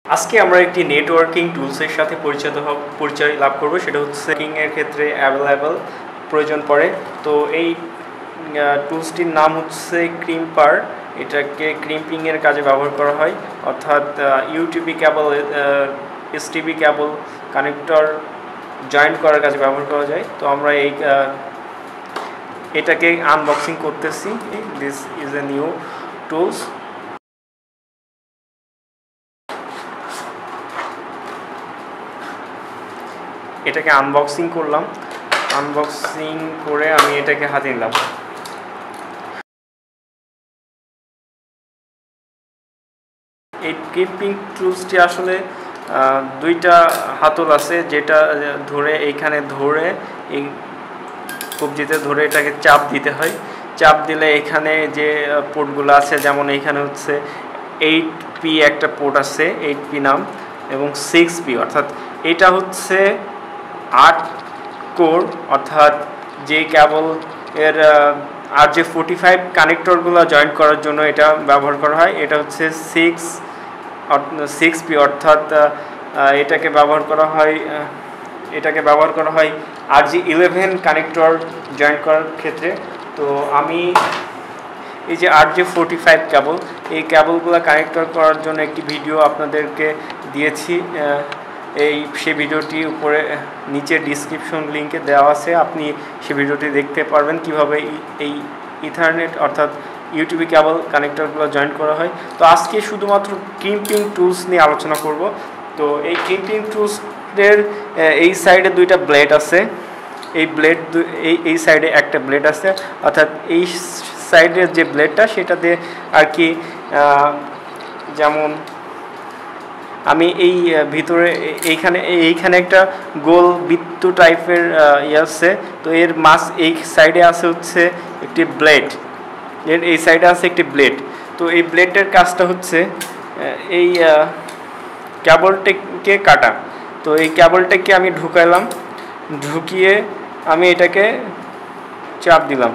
আজকে আমরা একটি নেটওয়ার্কিং টুলসের সাথে পরিচয় লাভ করব, সেটা হচ্ছে এর ক্ষেত্রে অ্যাভেলেবল প্রয়োজন পড়ে। তো এই টুলসটির নাম হচ্ছে ক্রিম্পার। এটাকে ক্রিম্পিংয়ের কাজে ব্যবহার করা হয়, অর্থাৎ UTP cable STP cable connector joint করার কাজে ব্যবহার করা যায়। তো আমরা এটাকে আনবক্সিং করতেছি। This is a new tools. এটাকে আনবক্সিং করলাম, আনবক্সিং করে আমি এটাকে হাতে নিলাম। এই ক্রিম্পিং টুলসটি আসলে দুইটা হাতল আছে, যেটা ধরে এইখানে ধরে এই কবজিতে ধরে এটাকে চাপ দিতে হয়। চাপ দিলে এখানে যে পোর্টগুলো আছে, যেমন এইখানে হচ্ছে 8P একটা পোর্ট আছে, 8P নাম, এবং 6P, অর্থাৎ এটা হচ্ছে 8 কোর, অর্থাৎ যে কেবল এর RJ45 কানেক্টরগুলো জয়েন্ট করার জন্য এটা ব্যবহার করা হয়। এটা হচ্ছে 6P, অর্থাৎ এটাকে ব্যবহার করা হয় RJ11 কানেক্টর জয়েন্ট করার ক্ষেত্রে। তো আমি এই যে RJ45 কেবল, এই কেবলগুলো কানেক্টর করার জন্য একটি ভিডিও আপনাদেরকে দিয়েছি। সেই ভিডিওটি উপরে নিচে ডিসক্রিপশন লিঙ্কে দেওয়া আছে, আপনি সেই ভিডিওটি দেখতে পারবেন কিভাবে এই ইথারনেট অর্থাৎ ইউটিউবি কেবল কানেক্টরগুলো জয়েন্ট করা হয়। তো আজকে শুধুমাত্র ক্রিম্পিং টুলস নিয়ে আলোচনা করব। তো এই ক্রিম্পিং টুলসের এই সাইডে দুইটা ব্লেড আছে, এই সাইডে একটা ব্লেড আছে, অর্থাৎ এই সাইডের যে ব্লেডটা সেটা দিয়ে আর কি, যেমন আমি এই ভিতরে এইখানে একটা গোল বৃত্ত টাইপের আছে। তো এর এই সাইডে আছে হচ্ছে একটি ব্লেড, এই সাইডে আছে একটি ব্লেড। তো এই ব্লেডের কাজটা হচ্ছে এই কেবলটাকে কাটা। তো এই কেবলটাকে আমি ঢুকাইলাম, ঢুকিয়ে আমি এটাকে চাপ দিলাম।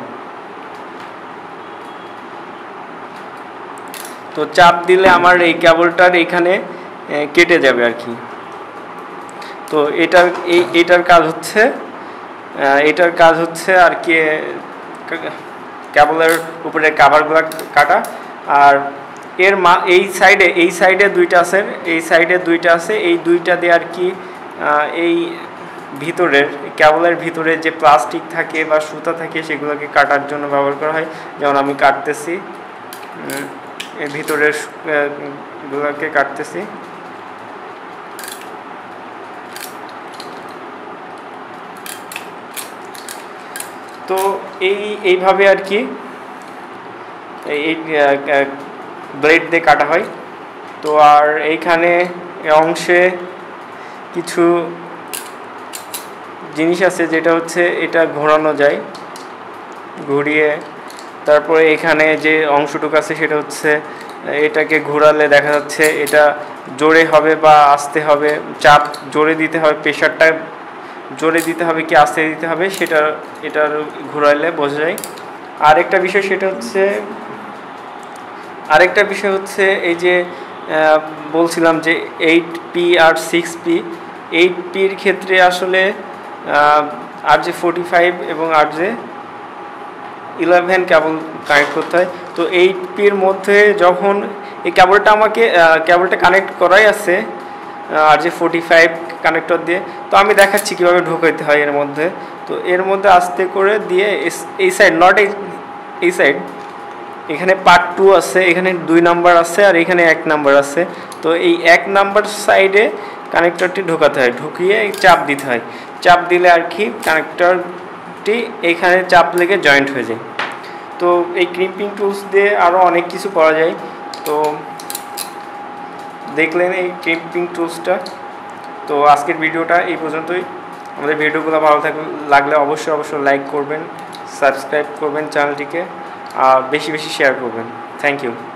তো চাপ দিলে আমার এই কেবলটার এখানে কেটে যাবে আর কি। তো এটার কাজ হচ্ছে আর কি কেবলের উপরে কাভারগুলো কাটা। আর এর এই সাইডে দুইটা আছে, এই দুইটা দিয়ে আর কি এই কেবলের ভিতরে যে প্লাস্টিক থাকে বা সুতা থাকে সেগুলোকে কাটার জন্য ব্যবহার করা হয়। যেমন আমি কাটতেছি, এর ভিতরের গুলোকে কাটতেছি। তো এইভাবে আর কি এই ব্লেড দিয়ে কাটা হয়। তো আর এইখানে অংশে কিছু জিনিস আছে, যেটা হচ্ছে এটা ঘোরানো যায়, ঘুরিয়ে তারপরে এখানে যে অংশটুকু আছে সেটা হচ্ছে এটাকে ঘোরালে দেখা যাচ্ছে এটা জোরে হবে বা আস্তে হবে, চাপ জোরে দিতে হবে, প্রেশারটা জোরে দিতে হবে কি আস্তে দিতে হবে এটার ঘোরালে বোঝা যায়। আরেকটা বিষয় হচ্ছে এই যে বলছিলাম যে 8P আর 6P, 8Pর ক্ষেত্রে আসলে RJ45 এবং RJ11 কেবল কানেক্ট করতে হয়। তো 8Pর মধ্যে যখন এই কেবলটা কানেক্ট করাই আছে RJ45 কানেক্টর দিয়ে, তো আমি দেখাচ্ছি কীভাবে ঢোকাইতে হয় এর মধ্যে। তো এর মধ্যে আস্তে করে দিয়ে এই সাইড, নট এই সাইড, এখানে পার্ট 2 আছে, এখানে 2 নাম্বার আছে আর এখানে 1 নাম্বার আছে। তো এই 1 নাম্বার সাইডে কানেক্টরটি ঢোকাতে হয়, ঢুকিয়ে চাপ দিতে হয়। চাপ দিলে আর কি কানেক্টরটি এখানে চাপ লেগে জয়েন্ট হয়ে যায়। তো এই ক্রিম্পিং টুলস দিয়ে আরও অনেক কিছু করা যায়। তো দেখলেন এই ক্রিম্পিং টুলসটা। তো আজকের ভিডিওটা এই পর্যন্তই। আমাদের ভিডিওগুলো ভালো লাগলে অবশ্যই লাইক করবেন, সাবস্ক্রাইব করবেন চ্যানেলটিকে, আর বেশি শেয়ার করবেন। Thank you.